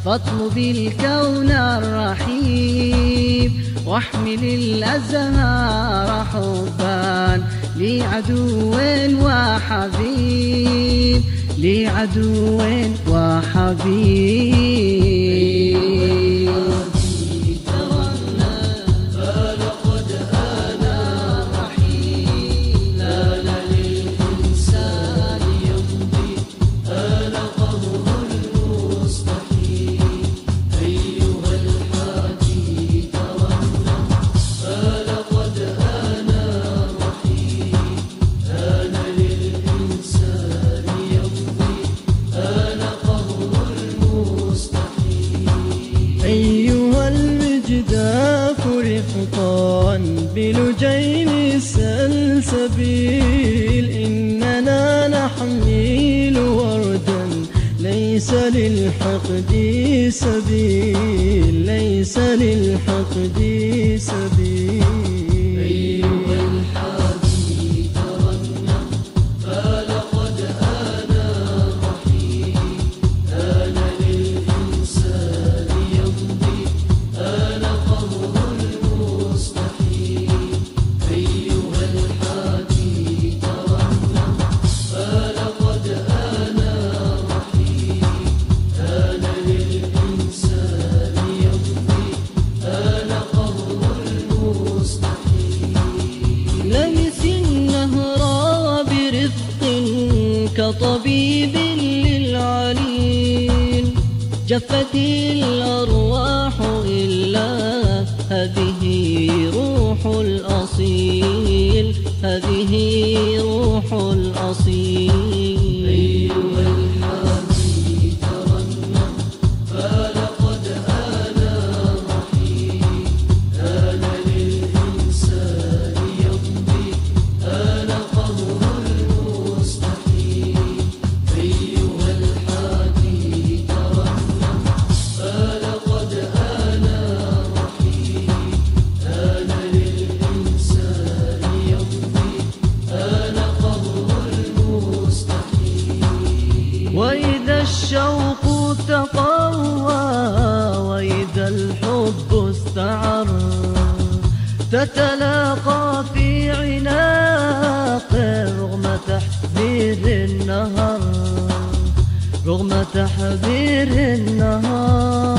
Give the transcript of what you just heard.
فاطلب الكون الرحيم واحمل الأزهار حبا لعدو وحبيب، لعدو وحبيب. أيها المجداف رفقا بلجين السلسبيل، إننا نحمل وردا ليس للحقد سبيل، ليس للحقد سبيل. كطبيب للعليل جفت الأرواح إلا هذه روح الأصيل، هذه روح الأصيل. أيها الحبيب ترنم فلقد آن الرحيل، آن للإنسان يمضي، آن قهر المستحيل. أيها الحبيب ترنم فلقد آن الرحيل، آن للإنسان يمضي، آن قهر المستحيل. وإذا الشوق تقوى، وإذا الحب استعر، تتلاقى في عناق رغم تحذير النهر، رغم تحذير النهار.